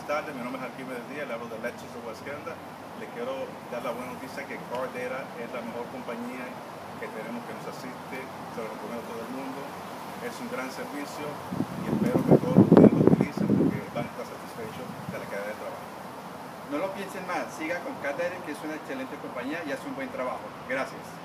tardes, mi nombre es Arquemides Diaz, le hablo de Lexus de Huasquenda. Le quiero dar la buena noticia que CarData es la mejor compañía que tenemos que nos asiste, se lo recomiendo a todo el mundo. Es un gran servicio y espero que todos los días lo utilicen porque van a estar satisfechos de la calidad de trabajo. No lo piensen más, siga con CarData, que es una excelente compañía y hace un buen trabajo. Gracias.